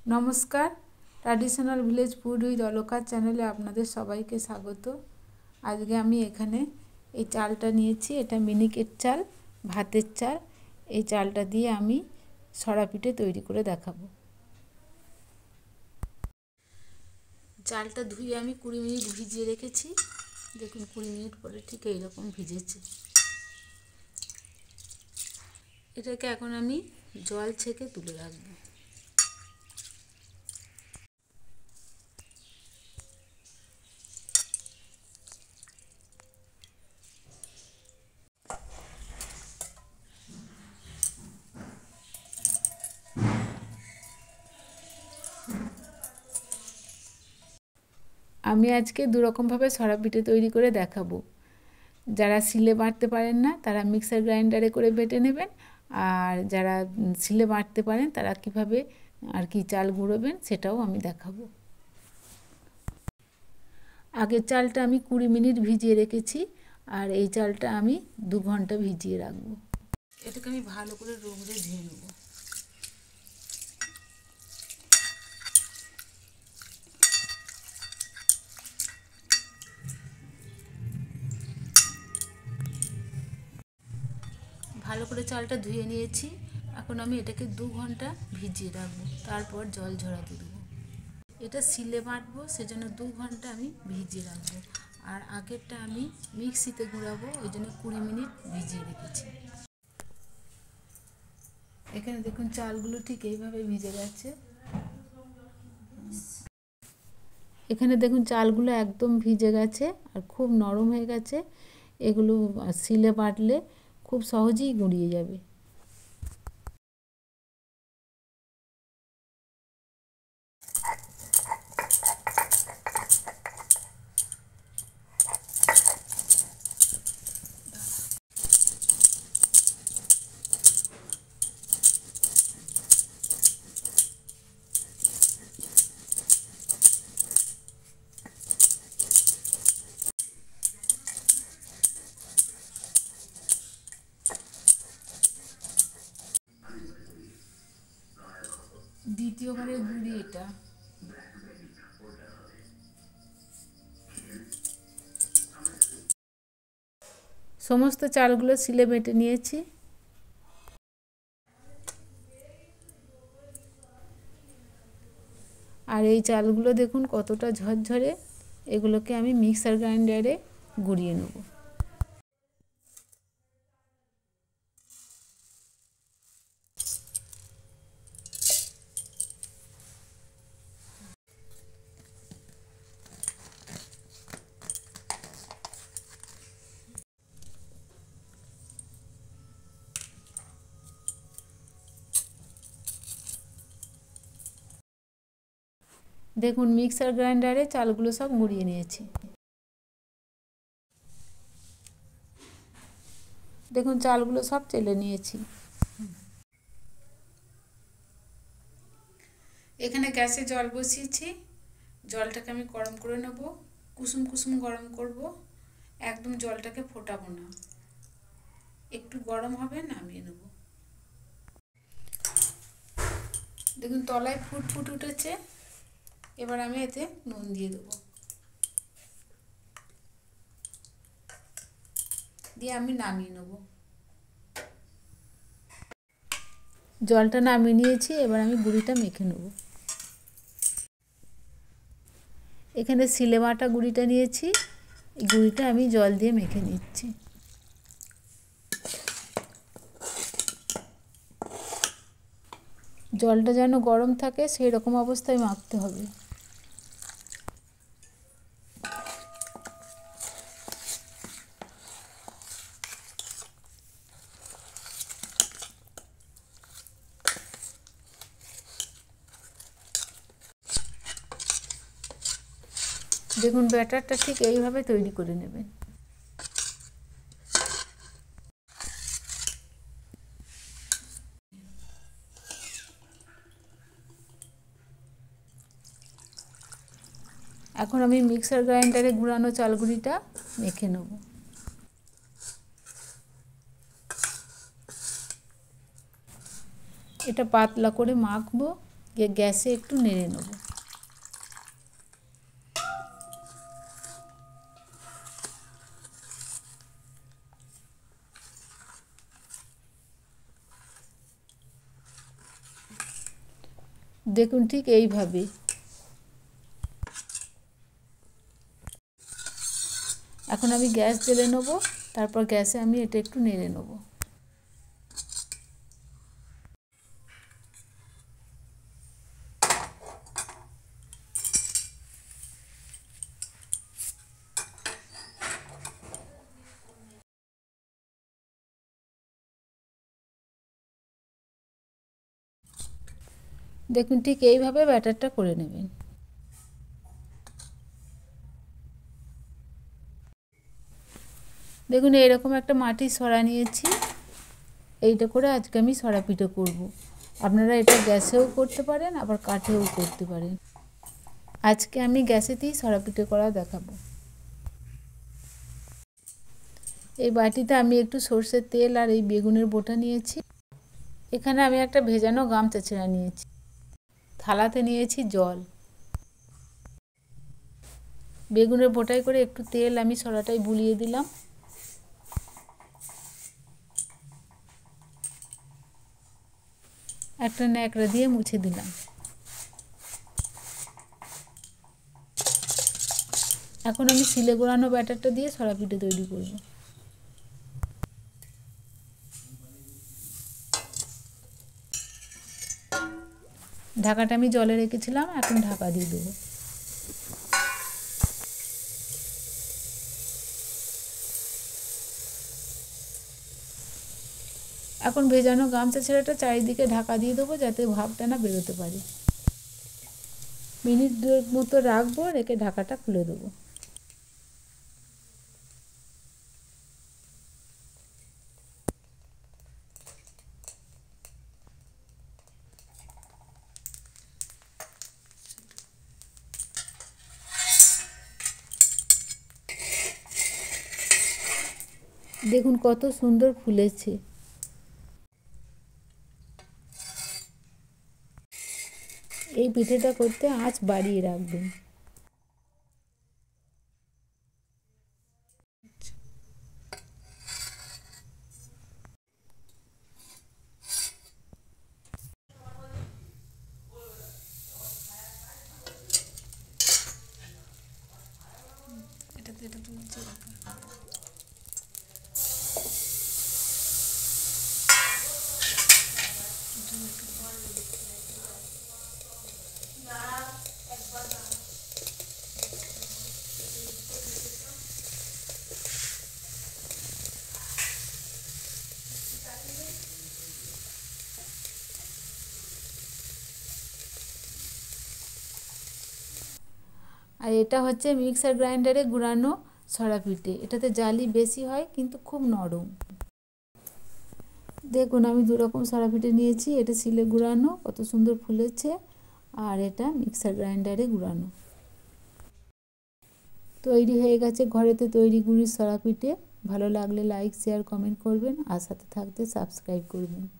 नमस्कार traditional village food with Alka চ্যানেলে আপনাদের সবাইকে স্বাগত। আজকে আমি এখানে এই চালটা নিয়েছি, এটা মিনিকেট চাল, ভাতের চাল। এই চালটা দিয়ে আমি সরা পিঠে তৈরি করে দেখাবো। চালটা ধুয়ে আমি 20 মিনিট ভিজিয়ে রেখেছি। দেখুন 20 মিনিট পরে ঠিক এই রকম ভিজেছে। এটাকে এখন আমি জল ছেঁকে তুলে রাখবো। আমি আজকে দু রকমভাবে সরা পিঠে তৈরি করে দেখাবো। যারা শিলে বাটতে পারেন না তারা মিক্সার গ্রাইন্ডারে করে বেটে নেবেন, আর যারা শিলে বাটতে পারেন তারা কিভাবে আর কি চাল গুঁড়োবেন সেটাও আমি দেখাবো। আগের চালটা আমি 20 মিনিট ভিজিয়ে রেখেছি, আর এই চালটা আমি 2 ঘন্টা ভিজিয়ে রাখবো। এটাকে আমি ভালো করে রোগড়ে ধুয়ে নেব। ভালো করে চালটা ধুয়ে নিয়েছি। এখন আমি এটাকে 2 ঘন্টা ভিজিয়ে রাখবো, তারপর জল ঝরাতে দেবো। এটা শিলে বাটবো, সেজন্য 2 ঘন্টা আমি ভিজিয়ে রাখবো। আর আগেরটা আমি মিক্সিতে গুঁড়াবো, ওই জন্য 20 মিনিট ভিজিয়ে রেখেছি। এখানে দেখুন চালগুলো ঠিক এইভাবে ভিজে গেছে। এখানে দেখুন চালগুলো একদম ভিজে গেছে আর খুব নরম হয়ে গেছে। এগুলো শিলে বাটলে খুব সহজেই গুঁড়িয়ে যাবে। দ্বিতীয়বারের গুঁড়ি এটা। সমস্ত চালগুলো শিলে বেটে নিয়েছি। আর এই চালগুলো দেখুন কতটা ঝরঝরে। এগুলোকে আমি মিক্সার গ্রাইন্ডারে গুঁড়িয়ে নেব। দেখুন মিক্সার গ্রাইন্ডারে চালগুলো সব গুঁড়িয়ে নিয়েছি। দেখুন চালগুলো সব চেলে নিয়েছি। এখানে গ্যাসে জল বসিয়েছি। জলটাকে আমি গরম করে নেব, কুসুম কুসুম গরম করব। একদম জলটাকে ফোটাবো না, একটু গরম হবে নামিয়ে নেব। দেখুন তলায় ফুট ফুট উঠেছে। এবার আমি এতে নুন দিয়ে দেবো, দিয়ে আমি নামিয়ে নেব। জলটা নামিয়ে নিয়েছি, এবার আমি গুঁড়িটা মেখে নেব। এখানে শিলে বাটা গুঁড়িটা নিয়েছি, এই গুঁড়িটা আমি জল দিয়ে মেখে নিচ্ছি। জলটা যেন গরম থাকে সেই রকম অবস্থায় মাখতে হবে। দেখুন ব্যাটারটা ঠিক এইভাবে তৈরি করে নেবেন। এখন আমি মিক্সার গ্রাইন্ডারে গুঁড়ানো চালগুঁড়িটা মেখে নেব। এটা পাতলা করে মাখবো, গ্যাসে একটু নেড়ে নেব। দেখুন ঠিক এইভাবে। এখন আমি গ্যাস জ্বেলে নেব, তারপর গ্যাসে আমি এটা একটু নেড়ে নেব। দেখুন ঠিক এইভাবে ব্যাটারটা করে নেবেন। দেখুন এরকম একটা মাটির সরা নিয়েছি, এইটা করে আজকে আমি সরা পিঠে করব। আপনারা এটা গ্যাসেও করতে পারেন, আবার কাঠেও করতে পারেন। আজকে আমি গ্যাসেতেই সরা পিঠে করা দেখাবো। এই বাটিতে আমি একটু সর্ষের তেল আর এই বেগুনের বোটা নিয়েছি। এখানে আমি একটা ভেজানো গামছা ছেঁড়া নিয়েছি। থালাতে নিয়েছি জল। বেগুনের বোটায় করে একটু তেল আমি সরাটাই বুলিয়ে দিলাম। একটা ন্যাকড়া দিয়ে মুছে দিলাম। এখন আমি সিলে গোড়ানো ব্যাটারটা দিয়ে সরা পিঠে তৈরি করব। ঢাকাটা আমি জলে রেখেছিলাম, এখন ঢাকা দিয়ে দেবো। এখন ভেজানো গামছা ছেঁড়াটা চারিদিকে ঢাকা দিয়ে দেবো, যাতে ভাপটা না বেরোতে পারে। মিনিট 2 মতো রাখবো, রেখে ঢাকাটা খুলে দেবো। দেখুন কত সুন্দর ফুলেছে। এই পিঠেটা করতে আঁচ বাড়িয়ে রাখবেন। এটা তুলছি। আর এটা হচ্ছে মিক্সার গ্রাইন্ডারে গুঁড়ানো সরা পিঠে। এটাতে জালি বেশি হয় কিন্তু খুব নরম। দেখুন আমি 2 রকম সরা পিঠে নিয়েছি। এটা সিলে গুঁড়ানো, কত সুন্দর ফুলেছে, আর এটা মিক্সার গ্রাইন্ডারে গুঁড়ানো। তৈরি হয়ে গেছে ঘরেতে তৈরি গুড়ির সরা পিঠে। ভালো লাগলে লাইক, শেয়ার, কমেন্ট করবেন, আর সাথে থাকতে সাবস্ক্রাইব করবেন।